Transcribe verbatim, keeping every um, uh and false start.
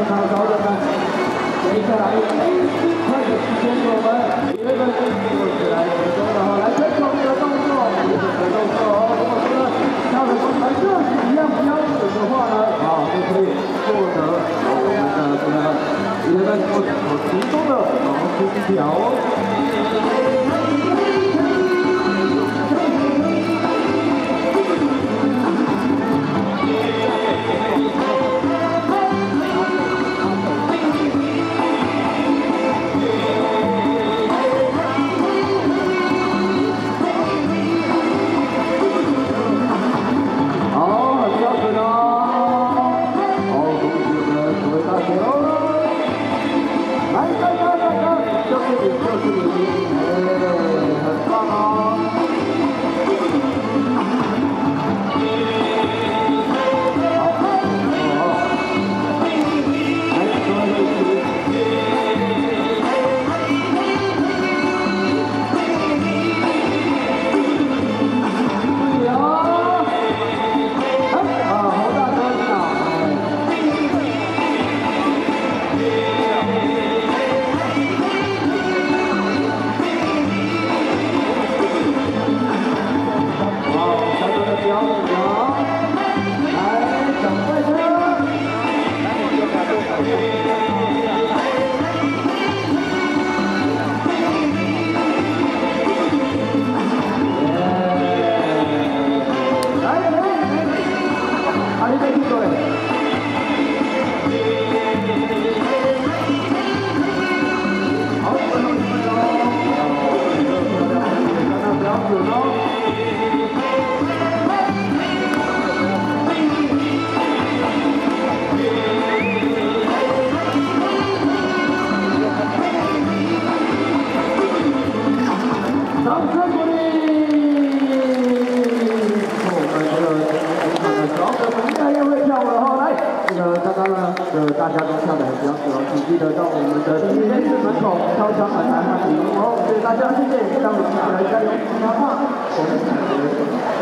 稍稍的看，接下来快的时间我们一个人过起来成功了哈，来跟着我们的动作，一个的动作哦。如果说呢跳的跟这是一样标准的话呢，好就可以获得我们的这个一个人所提供的黄金条哦。 大家都跳得很标准哦，请记得到我们的体验室门口敲响喊台喊礼哦，谢谢大家，谢谢，让我们一起来加油，好不好？我们